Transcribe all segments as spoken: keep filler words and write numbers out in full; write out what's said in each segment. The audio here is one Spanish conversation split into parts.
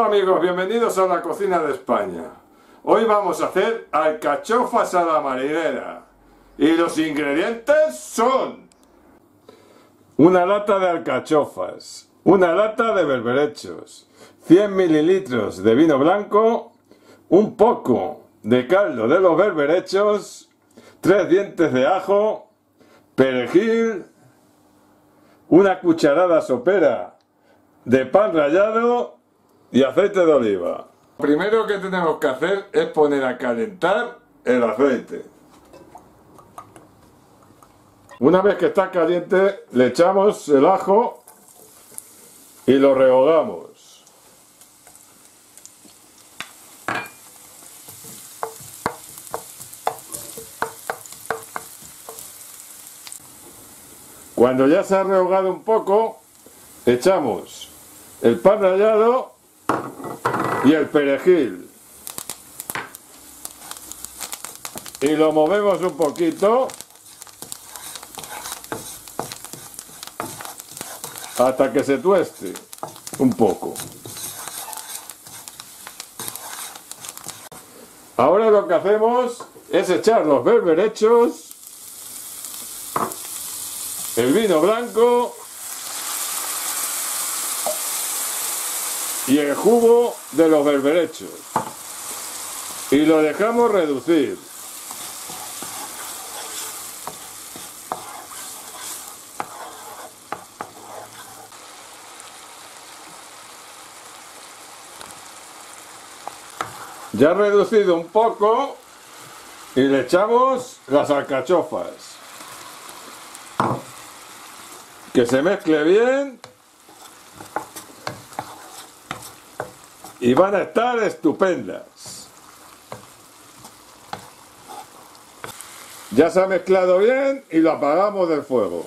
Hola amigos, bienvenidos a la cocina de España. Hoy vamos a hacer alcachofas a la marinera. Y los ingredientes son una lata de alcachofas, una lata de berberechos, cien mililitros de vino blanco, un poco de caldo de los berberechos, tres dientes de ajo, perejil, una cucharada sopera de pan rallado y aceite de oliva. Lo primero que tenemos que hacer es poner a calentar el aceite. Una vez que está caliente, le echamos el ajo y lo rehogamos. Cuando ya se ha rehogado un poco, echamos el pan rallado y el perejil. Y lo movemos un poquito hasta que se tueste un poco. Ahora lo que hacemos es echar los berberechos, el vino blanco y el jugo de los berberechos y lo dejamos reducir. Ya reducido un poco y le echamos las alcachofas, que se mezcle bien y van a estar estupendas. Ya se ha mezclado bien y lo apagamos del fuego.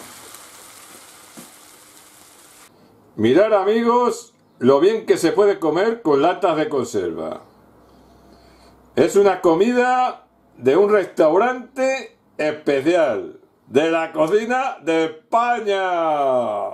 Mirad amigos lo bien que se puede comer con latas de conserva. Es una comida de un restaurante especial de la cocina de España.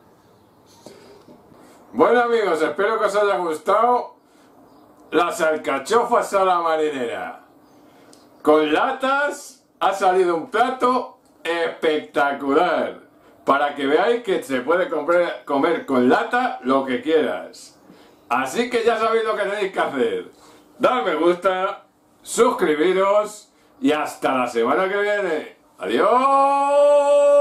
Bueno amigos, espero que os haya gustado las alcachofas a la marinera. Con latas ha salido un plato espectacular. Para que veáis que se puede comer, comer con lata lo que quieras. Así que ya sabéis lo que tenéis que hacer. Dar me gusta, suscribiros y hasta la semana que viene. ¡Adiós!